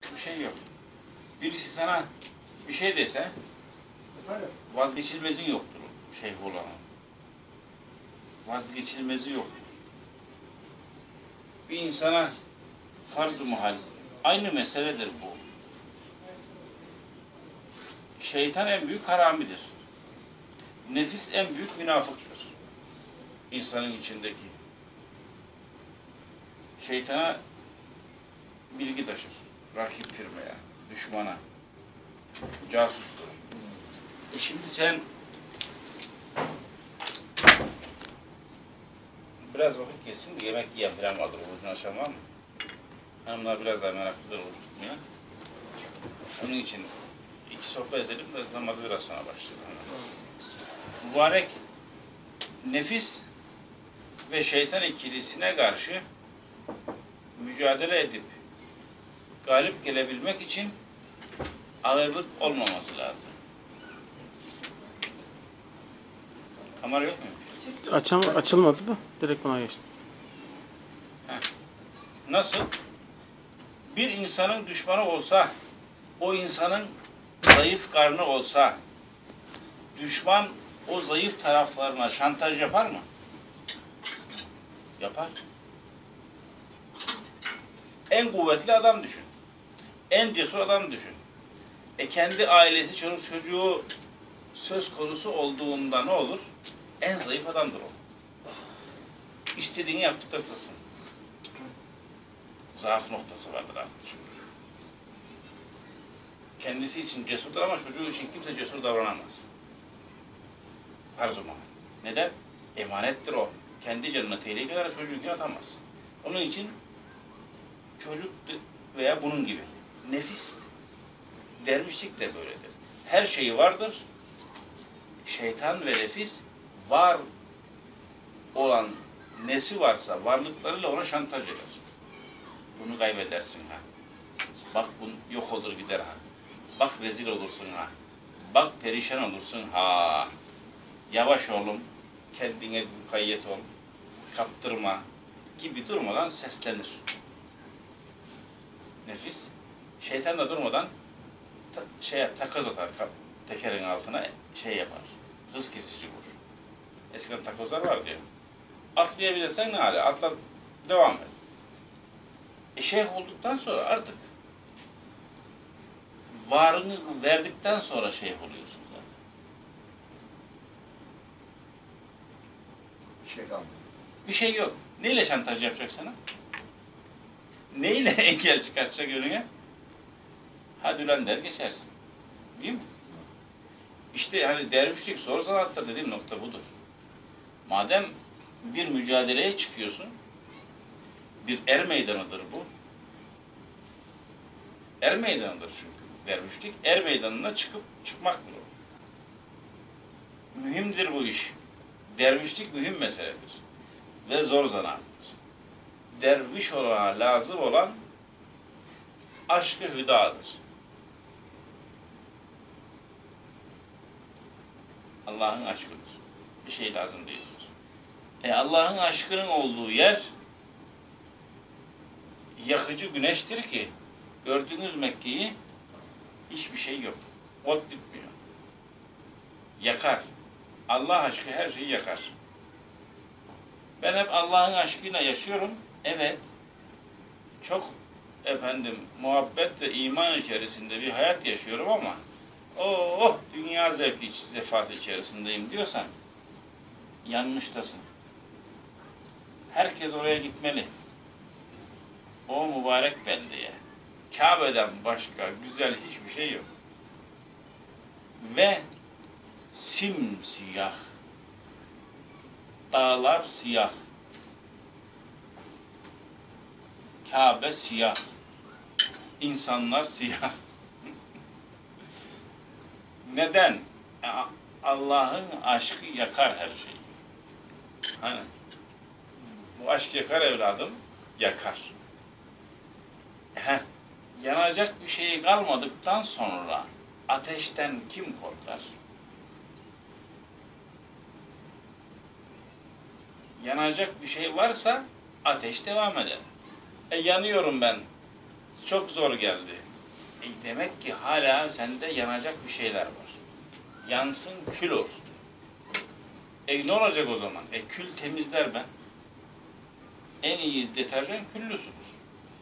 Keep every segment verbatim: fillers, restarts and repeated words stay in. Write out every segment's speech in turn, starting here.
bir şey yok. Birisi sana bir şey dese vazgeçilmezin yoktur şeyh olanın. Vazgeçilmezi yoktur. Bir insana farz-ı muhal aynı meseledir bu. Şeytan en büyük haramidir. Nefis en büyük münafıktır. İnsanın içindeki. Şeytana bilgi taşır. Rakip firmaya, düşmana. Casustur. E şimdi sen biraz vakit geçsin de yemek yiyen falan vardır. Orucun akşam var mı? Hanımlar biraz daha meraklıdır oruç tutmaya. Onun için iki sohbet edelim de namazı biraz sonra başlayalım. Mübarek nefis ve şeytan ikilisine karşı mücadele edip galip gelebilmek için ağırlık olmaması lazım. Kamera yok muymuş? Açam, açılmadı da direkt bana geçti. Heh. Nasıl? Bir insanın düşmanı olsa, o insanın zayıf karnı olsa, düşman o zayıf taraflarına şantaj yapar mı? Yapar. En kuvvetli adam düşün. En cesur adam düşün. E kendi ailesi, çocuk çocuğu söz konusu olduğunda ne olur? En zayıf adamdır o. İstediğini yaptırtırsın. Zaaf noktası vardır artık çünkü. Kendisi için cesurdur ama çocuğu için kimse cesur davranamaz. Her zaman. Neden? Emanettir o. Kendi canına tehlikelere çocuğunu atamaz. Onun için çocuk veya bunun gibi. Nefis, dervişlik de böyledir. Her şeyi vardır. Şeytan ve nefis var olan nesi varsa varlıklarıyla ona şantaj eder. Bunu kaybedersin ha. Bak bu yok olur gider ha. Bak rezil olursun ha. Bak perişan olursun ha. Yavaş oğlum, kendine mukayyet ol, kaptırma gibi durmadan seslenir. Nefis, şeytan da durmadan ta, şey, takoz atar tekerin altına şey yapar. Hız kesici vur. Eskiden takozlar var diyor. Atlayabilirsen ne hale? Atla, devam et. E şeyh olduktan sonra artık varını verdikten sonra şeyh oluyorsun zaten. Şey kalmadı. Bir şey yok. Neyle şantaj yapacak sana? Neyle engel çıkartacak önüne? Hadi ulan der geçersin. Değil mi? İşte hani dervişlik zor sanatta dediğim nokta budur. Madem bir mücadeleye çıkıyorsun, bir er meydanıdır bu. Er meydanıdır çünkü dervişlik. Er meydanına çıkıp çıkmaktır o. Mühimdir bu iş. Dervişlik mühim meseledir. Ve zor zanaattır. Derviş olana lazım olan aşk-ı hüdadır. Allah'ın aşkıdır. Bir şey lazım değildir. E Allah'ın aşkının olduğu yer yakıcı güneştir ki gördüğünüz Mekke'yi hiçbir şey yok. Ot bitmiyor. Yakar. Allah aşkı her şeyi yakar. Ben hep Allah'ın aşkıyla yaşıyorum. Evet. Çok efendim muhabbet ve iman içerisinde bir hayat yaşıyorum ama oh dünya zevki zefası içerisindeyim diyorsan yanlıştasın. Herkes oraya gitmeli. O mübarek beldeye. Kabe'den başka güzel hiçbir şey yok. Ve simsiyah. Dağlar siyah. Kabe siyah. İnsanlar siyah. Neden? Allah'ın aşkı yakar her şeyi. Hani bu aşk yakar evladım, yakar. Heh, yanacak bir şey kalmadıktan sonra ateşten kim korkar? Yanacak bir şey varsa ateş devam eder. E yanıyorum ben. Çok zor geldi. E demek ki hala sende yanacak bir şeyler var. Yansın, kül olsun. E ne olacak o zaman? E kül temizler ben. En iyi deterjan küllü sudur.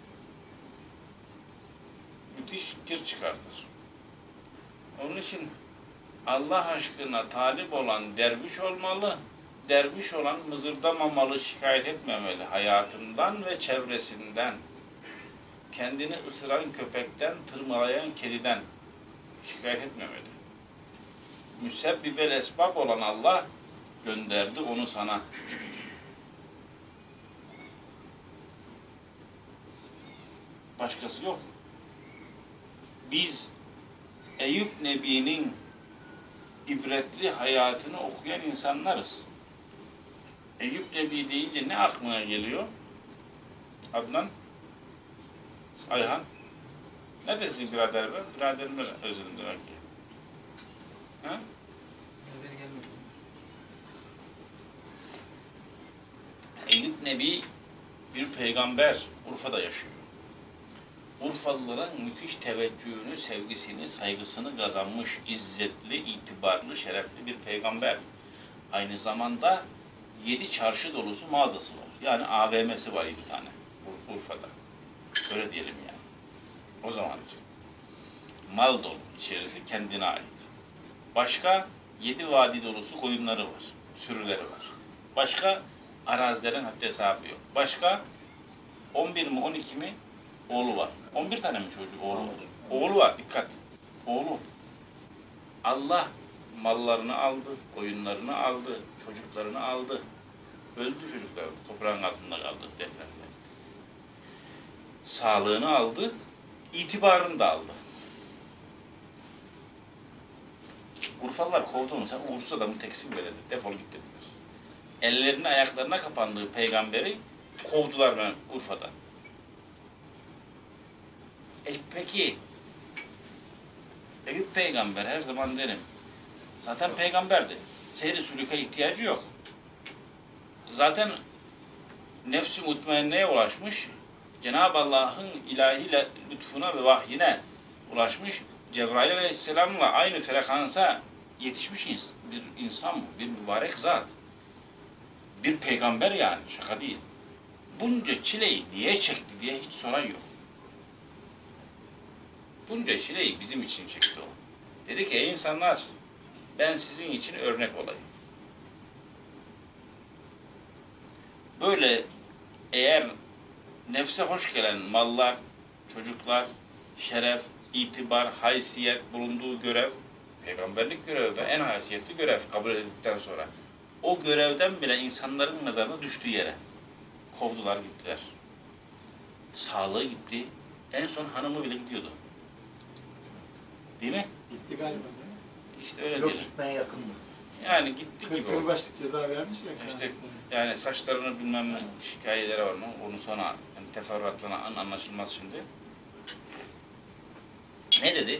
Müthiş kir çıkartır. Onun için Allah aşkına talip olan derviş olmalı, derviş olan mızırdamamalı, şikayet etmemeli hayatından ve çevresinden. Kendini ısıran köpekten, tırmalayan kediden şikayet etmemeli. Müsebbibel esbab olan Allah gönderdi onu sana. Başkası yok. Biz Eyüp Nebi'nin ibretli hayatını okuyan insanlarız. Eyüp Nebi deyince ne aklına geliyor? Adnan? Ayhan? Ne desin birader ben? Biraderime özledim demek ki. Ha? Eyüp Nebi bir peygamber, Urfa'da yaşıyor. Urfalıların müthiş teveccühünü, sevgisini, saygısını kazanmış, izzetli, itibarlı, şerefli bir peygamber. Aynı zamanda yedi çarşı dolusu mağazası var. Yani A V M'si var yedi tane Urfa'da. Öyle diyelim yani. O zaman için. Mal dolu, içerisi kendine ait. Başka yedi vadi dolusu koyunları var, sürüleri var. Başka arazilerin haddi hesabı yok. Başka on bir mi on iki mi oğlu var. on bir tane mi çocuğu oğlu var? Oğlu var, dikkat. Oğlu. Allah mallarını aldı, koyunlarını aldı, çocuklarını aldı. Öldü çocuklar, toprağın altında kaldı depremde. Sağlığını aldı, itibarını da aldı. Urfalılar kovdu onu, sen uğursuz adamı teksin be dedi, defol git dediler. Ellerine ayaklarına kapandığı peygamberi kovdular ben Urfa'dan. E peki, Eyüp peygamber her zaman derim, zaten peygamberdi, seyri sülüke ihtiyacı yok. Zaten nefs-i mutmainneye ulaşmış, Cenab-ı Allah'ın ilahi lütfuna ve vahyine ulaşmış, Cebrail Aleyhisselam'la aynı frekansa yetişmiş bir insan bu, bir mübarek zat. Bir peygamber yani, şaka değil. Bunca çileyi niye çekti diye hiç soran yok. Bunca çileyi bizim için çekti o. Dedi ki, ey insanlar, ben sizin için örnek olayım. Böyle eğer nefse hoş gelen mallar, çocuklar, şeref, itibar, haysiyet, bulunduğu görev, peygamberlik görevde en haysiyetli görev kabul edildikten sonra o görevden bile insanların nazarına düştüğü yere kovdular gittiler. Sağlığı gitti. En son hanımı bile gidiyordu. Değil mi? Gitti galiba. İşte öyle Yok, diyelim. gitmeye yakındı. Yani gitti gibi oldu. Kırbaçlık ceza vermiş ya. İşte yani saçlarını bilmem ne şikayeleri var mı? Onu sonra yani teferruatla anlaşılmaz şimdi. Ne dedi?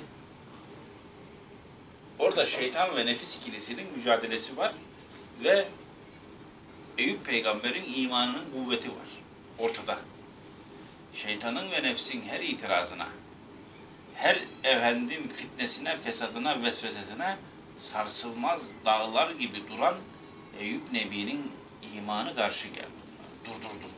Orada şeytan ve nefis ikilisinin mücadelesi var ve Eyüp peygamberin imanının kuvveti var. Ortada. Şeytanın ve nefsin her itirazına, her efendim fitnesine, fesadına, vesvesesine sarsılmaz dağlar gibi duran Eyüp Nebi'nin imanı karşı geldi. Durdurdu.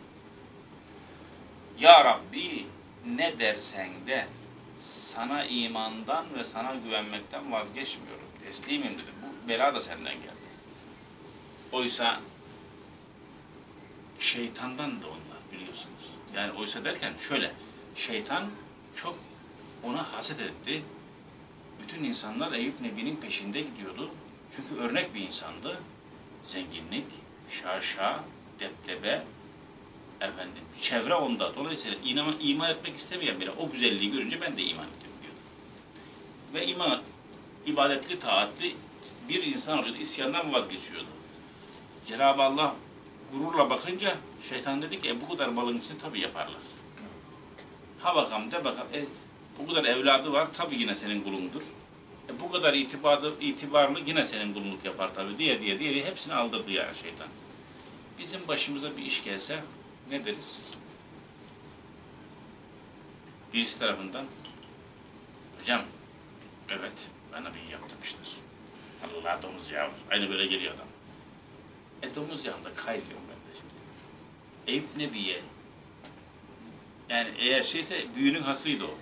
Ya Rabbi ne dersen de sana imandan ve sana güvenmekten vazgeçmiyorum. Teslimim dedi. Bu bela da senden geldi. Oysa şeytandan da onlar biliyorsunuz. Yani oysa derken şöyle, şeytan çok ona haset etti. Bütün insanlar Eyüp Nebi'nin peşinde gidiyordu. Çünkü örnek bir insandı. Zenginlik, şaşa, depdebe, efendim, çevre onda. Dolayısıyla iman, iman etmek istemeyen bile o güzelliği görünce ben de iman ettim diyordu. Ve iman, ibadetli, taatli bir insan oluyordu. İsyandan vazgeçiyordu. Cenab-ı Allah gururla bakınca şeytan dedi ki e, bu kadar malın için tabii yaparlar. Ha bakalım de bakalım. E, bu kadar evladı var tabii yine senin kulundur. E, bu kadar itibarlı, itibarlı yine senin kulunluk yapar tabii diye diye diye hepsini aldırdı yani şeytan. Bizim başımıza bir iş gelse ne deriz? Birisi tarafından Hocam, evet, bana bir yaptırmışlar. Allah domuz yağı var. Aynı böyle geliyor adam. E domuz yağında kaynıyorum ben de şimdi. Eyüp Nebi'ye, yani eğer şeyse büyünün hasıydı o.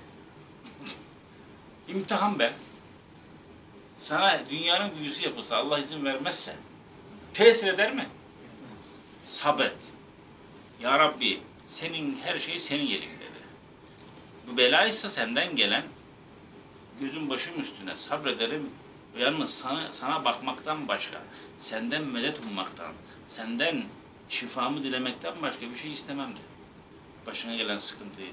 İmtihan be. Sana dünyanın büyüsü yapılsa Allah izin vermezse tesir eder mi? Sabret. Ya Rabbi senin her şey senin elindedir. Bu bela ise senden gelen gözün başım üstüne sabrederim. Yalnız sana, sana bakmaktan başka, senden medet ummaktan, senden şifamı dilemekten başka bir şey istemem de. Başına gelen sıkıntıyı.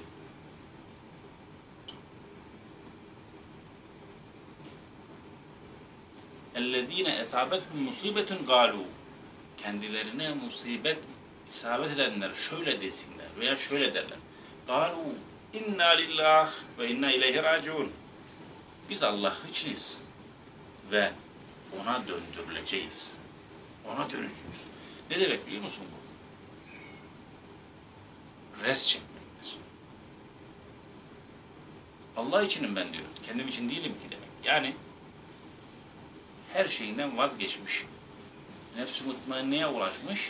اَلَّذ۪ينَ اَثَابَتْهُمْ مُصِيبَةٌ قَالُوا Kendilerine musibet isabet edenler şöyle desinler veya şöyle derler. قَالُوا اِنَّا لِلّٰهِ وَاِنَّا اِلَيْهِ رَاجِعُونَ Biz Allah içiniz ve ona döndürüleceğiz. Ona döneceğiz. Ne demek biliyor musun bu? Res çekmektir. Allah içinim ben diyor. Kendim için değilim ki demek. Yani her şeyinden vazgeçmiş. Nefs-i mutmainneye ulaşmış.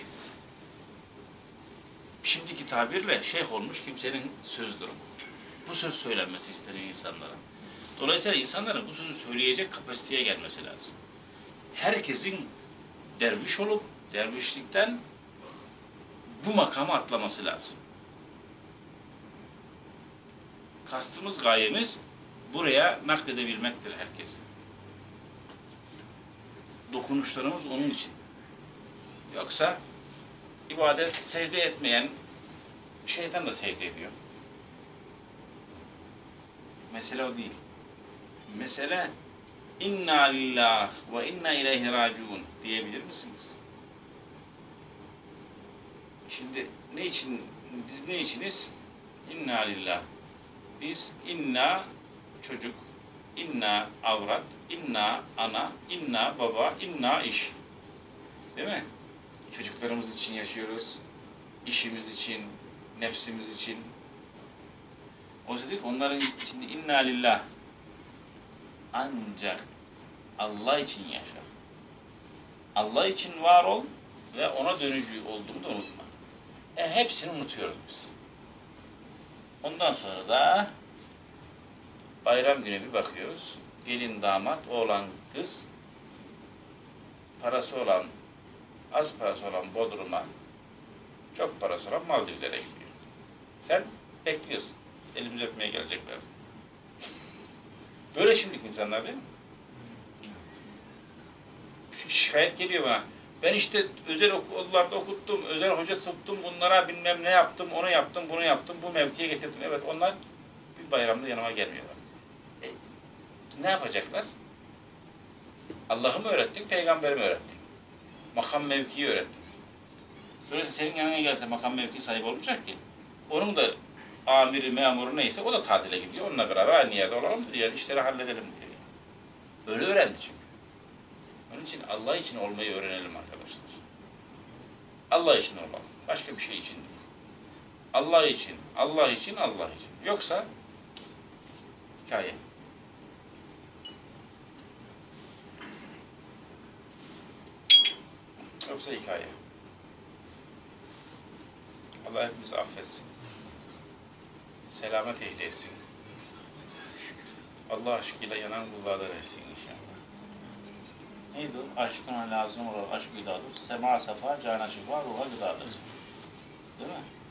Şimdiki tabirle şeyh olmuş kimsenin sözüdür. Bu söz söylenmesi isteniyor insanlara. Dolayısıyla insanların bu sözü söyleyecek kapasiteye gelmesi lazım. Herkesin derviş olup dervişlikten bu makama atlaması lazım. Kastımız, gayemiz buraya nakledebilmektir herkesi. Dokunuşlarımız onun için. Yoksa ibadet, secde etmeyen şeytan da secde ediyor. Mesele o değil. Mesele inna lillah ve inna ileyhi raciun diyebilir misiniz? Şimdi ne için, biz ne içiniz? İnna lillah. Biz inna çocuk, inna avrat, inna ana, inna baba, inna iş. Değil mi? Çocuklarımız için yaşıyoruz. İşimiz için, nefsimiz için. Oysa dedik onların içinde inna lillah. Ancak Allah için yaşa. Allah için var ol ve ona dönücü olduğunu da unutma. E, hepsini unutuyoruz biz. Ondan sonra da bayram günü bir bakıyoruz. Gelin, damat, oğlan, kız, parası olan, az parası olan Bodrum'a, çok parası olan Maldivlere gidiyor. Sen bekliyorsun. Elimizi öpmeye gelecekler. Böyle şimdiki insanlar değil mi? Şikayet geliyor bana. Ben işte özel okullarda okuttum, özel hoca tuttum, bunlara bilmem ne yaptım, onu yaptım, bunu yaptım, bu mevkiye getirdim. Evet, onlar bir bayramda yanıma gelmiyorlar. E, ne yapacaklar? Allah'ı mı öğrettin, peygamberi mi öğrettin? Makam mevkiyi öğrettin. Dolayısıyla senin yanına gelse makam mevki sahibi olmayacak ki. Onun da amiri, memuru neyse o da tatile gidiyor. Onunla beraber aynı yerde olalım diye, işleri halledelim diye. Öyle öğrendi çünkü. Onun için Allah için olmayı öğrenelim arkadaşlar. Allah için olalım. Başka bir şey için değil. Allah için, Allah için, Allah için. Yoksa hikaye. Yoksa hikaye. Allah hepimizi affetsin. Selamet eylesin. Allah aşkıyla yanan kullardan etsin inşallah. Neydi o? Aşkına lazım olan aşk gıdadır. Sema safa, cana şifa, ruha gıdadır. Değil mi?